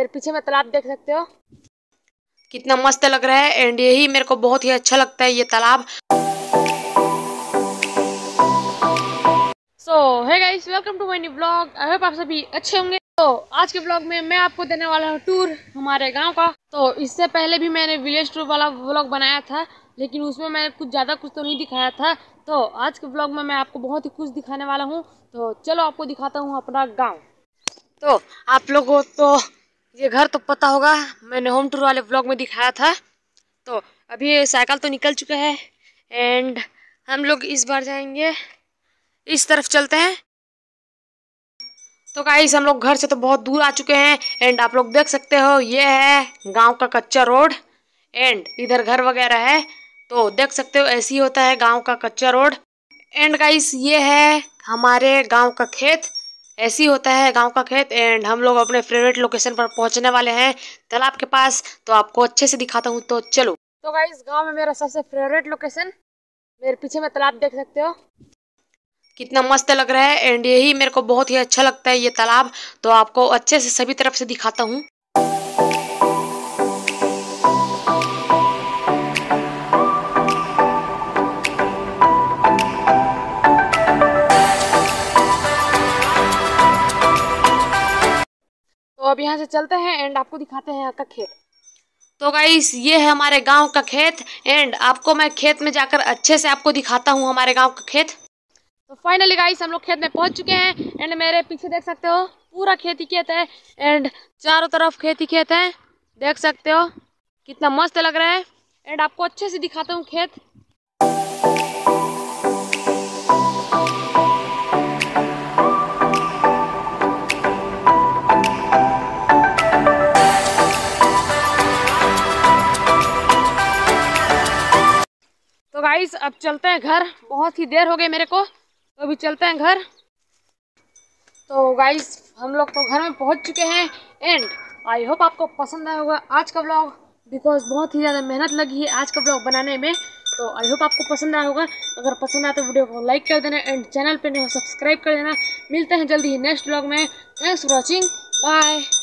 मेरे पीछे में तालाब देख सकते हो, कितना मस्त लग रहा है। एंड यही मेरे को बहुत ही अच्छा लगता है ये तालाब। So hey guys, welcome to my new blog. I hope आप सभी अच्छे होंगे। तो आज के ब्लॉग में मैं आपको देने वाला हूँ टूर हमारे गांव का। तो इससे पहले भी मैंने विलेज टूर वाला ब्लॉग बनाया था, लेकिन उसमें मैंने कुछ तो नहीं दिखाया था। तो आज के ब्लॉग में मैं आपको बहुत ही कुछ दिखाने वाला हूँ। तो चलो आपको दिखाता हूँ अपना गाँव। तो आप लोगों को तो ये घर तो पता होगा, मैंने होम टूर वाले ब्लॉग में दिखाया था। तो अभी साइकिल तो निकल चुका है एंड हम लोग इस बार जाएंगे, इस तरफ चलते हैं। तो गाइस हम लोग घर से तो बहुत दूर आ चुके हैं एंड आप लोग देख सकते हो ये है गांव का कच्चा रोड एंड इधर घर वगैरह है। तो देख सकते हो ऐसे ही होता है गांव का कच्चा रोड। एंड गाइस ये है हमारे गांव का खेत, ऐसे ही होता है गांव का खेत। एंड हम लोग अपने फेवरेट लोकेशन पर पहुंचने वाले हैं, तालाब के पास। तो आपको अच्छे से दिखाता हूँ, तो चलो। तो गाइस गांव में मेरा सबसे फेवरेट लोकेशन, मेरे पीछे में तालाब देख सकते हो, कितना मस्त लग रहा है। एंड यही मेरे को बहुत ही अच्छा लगता है ये तालाब। तो आपको अच्छे से सभी तरफ से दिखाता हूँ। तो अब यहाँ से चलते हैं एंड आपको दिखाते हैं यहाँ का खेत। तो गाइस ये है हमारे गांव का खेत एंड आपको मैं खेत में जाकर अच्छे से आपको दिखाता हूँ हमारे गांव का खेत। तो फाइनली गाइस हम लोग खेत में पहुंच चुके हैं एंड मेरे पीछे देख सकते हो पूरा खेती खेत है एंड चारों तरफ खेती खेत है, देख सकते हो कितना मस्त लग रहा है। एंड आपको अच्छे से दिखाता हूँ खेत। तो गाइस अब चलते हैं घर, बहुत ही देर हो गई मेरे को, तो अभी चलते हैं घर। तो गाइस हम लोग तो घर में पहुंच चुके हैं एंड आई होप आपको पसंद आया होगा आज का ब्लॉग, बिकॉज बहुत ही ज़्यादा मेहनत लगी है आज का ब्लॉग बनाने में। तो आई होप आपको पसंद आया होगा। अगर पसंद आया तो वीडियो को लाइक कर देना एंड चैनल पे नहीं हो सब्सक्राइब कर देना। मिलते हैं जल्दी ही नेक्स्ट ब्लॉग में। Thanks for watching, bye.